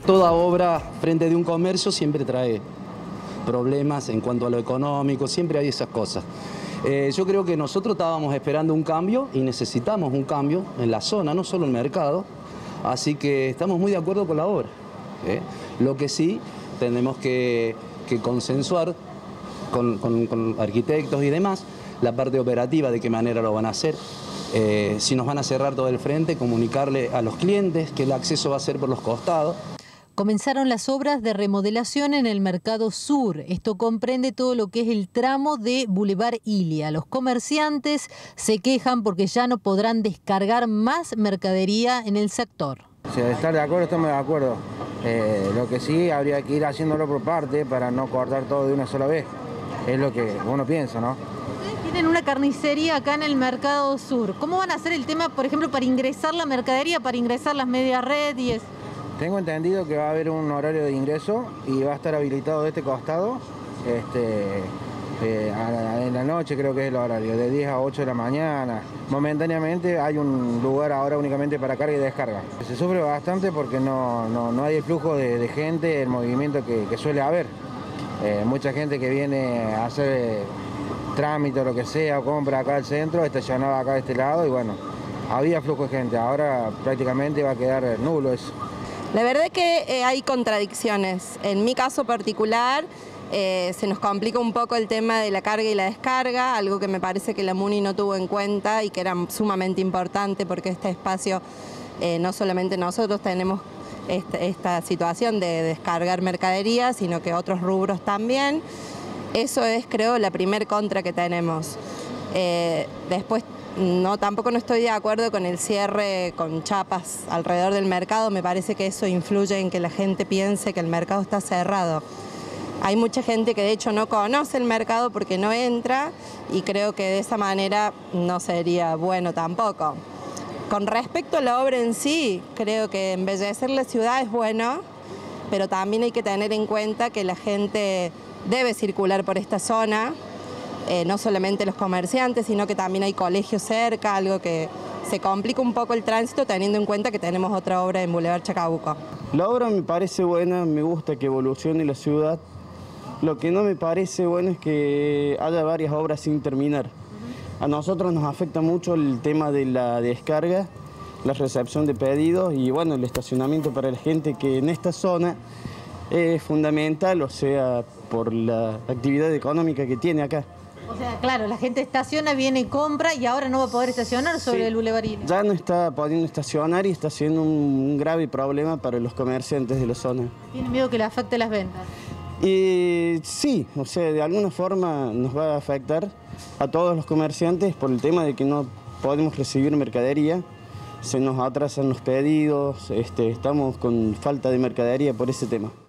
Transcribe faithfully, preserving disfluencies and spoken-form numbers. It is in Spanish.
Toda obra frente de un comercio siempre trae problemas en cuanto a lo económico, siempre hay esas cosas. Eh, yo creo que nosotros estábamos esperando un cambio y necesitamos un cambio en la zona, no solo el mercado, así que estamos muy de acuerdo con la obra. ¿eh? Lo que sí tenemos que, que consensuar con, con, con arquitectos y demás, la parte operativa, de qué manera lo van a hacer. Eh, si nos van a cerrar todo el frente, comunicarle a los clientes que el acceso va a ser por los costados. Comenzaron las obras de remodelación en el Mercado Sur. Esto comprende todo lo que es el tramo de Boulevard Ilia. Los comerciantes se quejan porque ya no podrán descargar más mercadería en el sector. Si de estar de acuerdo, estamos de acuerdo. Eh, lo que sí, habría que ir haciéndolo por parte para no cortar todo de una sola vez. Es lo que uno piensa, ¿no? Ustedes tienen una carnicería acá en el Mercado Sur. ¿Cómo van a hacer el tema, por ejemplo, para ingresar la mercadería, para ingresar las media red y eso? Tengo entendido que va a haber un horario de ingreso y va a estar habilitado de este costado. Este, eh, a, en la noche creo que es el horario, de diez a ocho de la mañana. Momentáneamente hay un lugar ahora únicamente para carga y descarga. Se sufre bastante porque no, no, no hay el flujo de, de gente, el movimiento que, que suele haber. Eh, mucha gente que viene a hacer eh, trámite o lo que sea, o compra acá al centro, estacionaba acá de este lado y bueno, había flujo de gente. Ahora prácticamente va a quedar nulo eso. La verdad es que eh, hay contradicciones. En mi caso particular eh, se nos complica un poco el tema de la carga y la descarga, algo que me parece que la MUNI no tuvo en cuenta y que era sumamente importante porque este espacio, eh, no solamente nosotros tenemos esta, esta situación de descargar mercadería, sino que otros rubros también. Eso es, creo, la primer contra que tenemos. Eh, después, No, tampoco no estoy de acuerdo con el cierre con chapas alrededor del mercado. Me parece que eso influye en que la gente piense que el mercado está cerrado. Hay mucha gente que de hecho no conoce el mercado porque no entra y creo que de esa manera no sería bueno tampoco. Con respecto a la obra en sí, creo que embellecer la ciudad es bueno, pero también hay que tener en cuenta que la gente debe circular por esta zona. Eh, no solamente los comerciantes, sino que también hay colegios cerca, algo que se complica un poco el tránsito teniendo en cuenta que tenemos otra obra en Boulevard Chacabuco. La obra me parece buena, me gusta que evolucione la ciudad. Lo que no me parece bueno es que haya varias obras sin terminar. A nosotros nos afecta mucho el tema de la descarga, la recepción de pedidos y bueno, el estacionamiento para la gente que en esta zona es fundamental, o sea, por la actividad económica que tiene acá. O sea, claro, la gente estaciona, viene y compra y ahora no va a poder estacionar sobre sí, el Boulevard Ilia. Ya no está pudiendo estacionar y está siendo un, un grave problema para los comerciantes de la zona. ¿Tiene miedo que le afecte las ventas? Y sí, o sea, de alguna forma nos va a afectar a todos los comerciantes por el tema de que no podemos recibir mercadería, se nos atrasan los pedidos, este, estamos con falta de mercadería por ese tema.